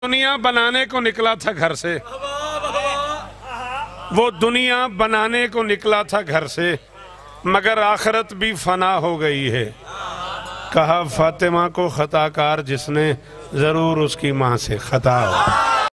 दुनिया बनाने को निकला था घर से, वो दुनिया बनाने को निकला था घर से, मगर आखिरत भी फना हो गई है। कहा फातिमा को खताकार जिसने, जरूर उसकी माँ से खता हो।